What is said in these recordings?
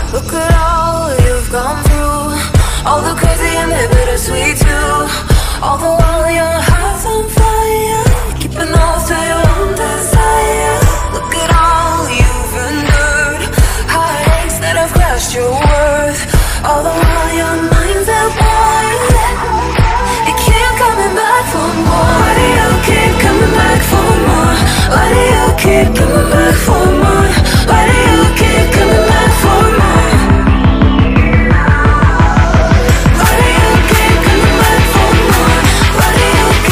Look at all you've gone through, all the crazy and the bittersweet too. All the while your heart's on fire, keeping off to your own desire. Look at all you've endured, heartaches that have crushed your worth. All the while your mind's at war, you keep coming back for more. Why do you keep coming back for more? Why do you keep coming back for more? Why do you keep coming back for more? Why do you keep coming back for more? Why do you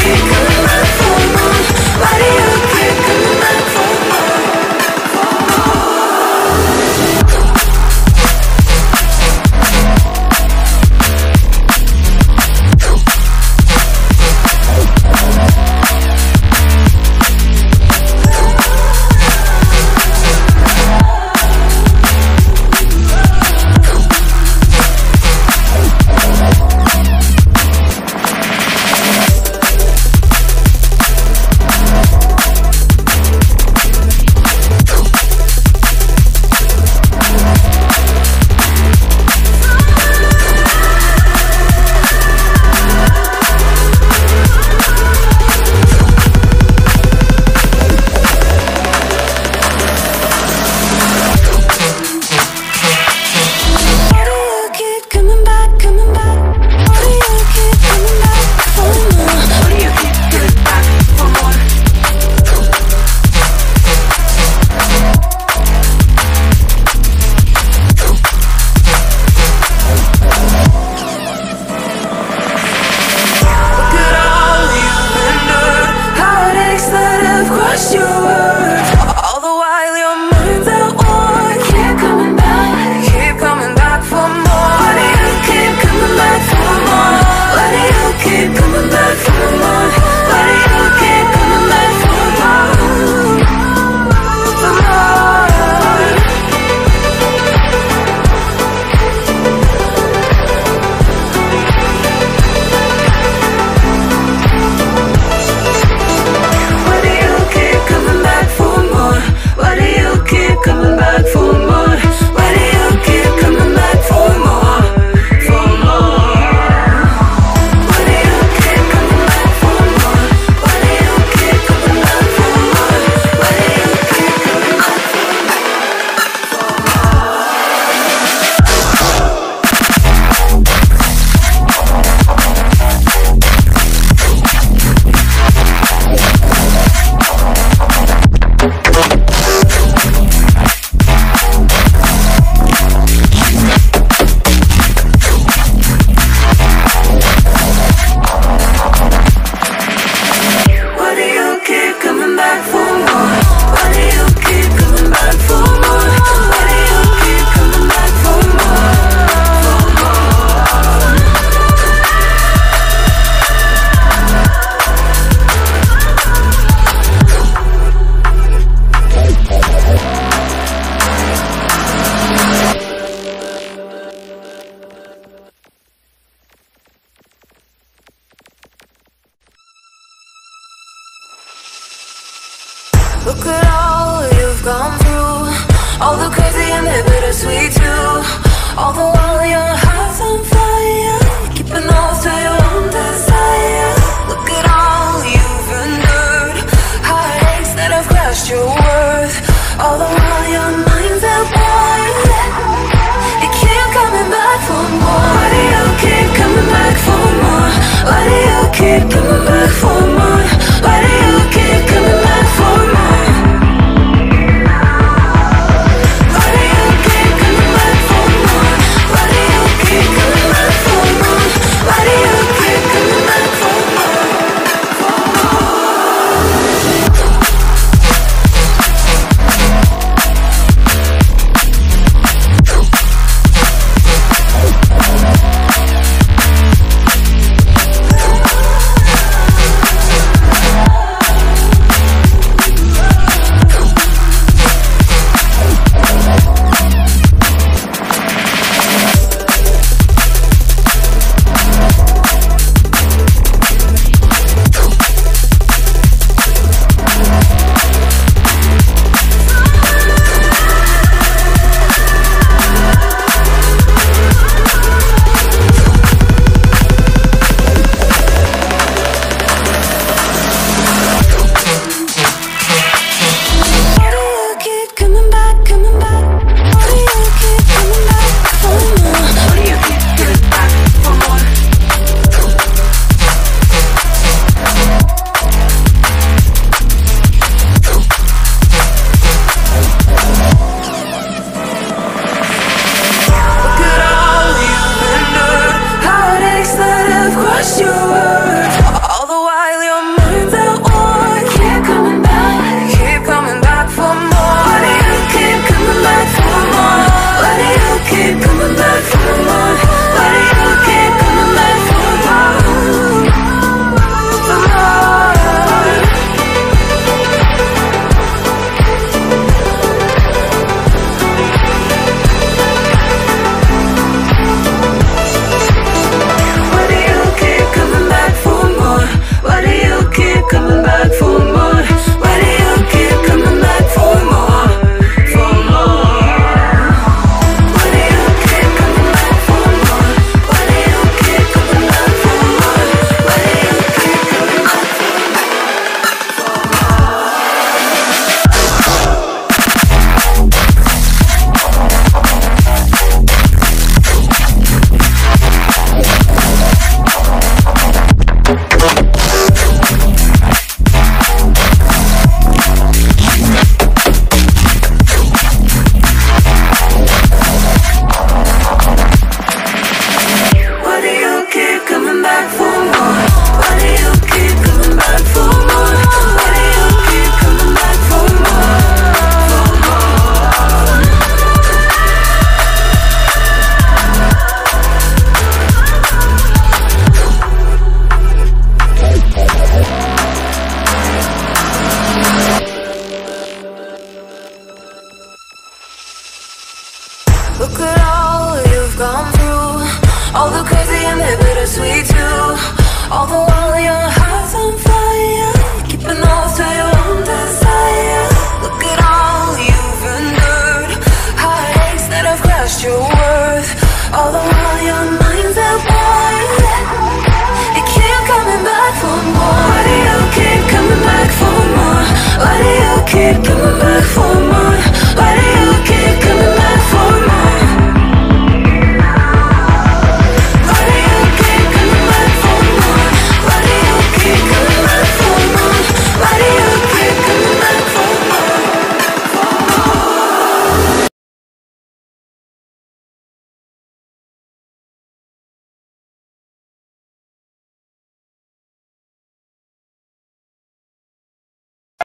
gone through, all the crazy and the bittersweet too. All the while your heart's on fire, keeping off to your own desire.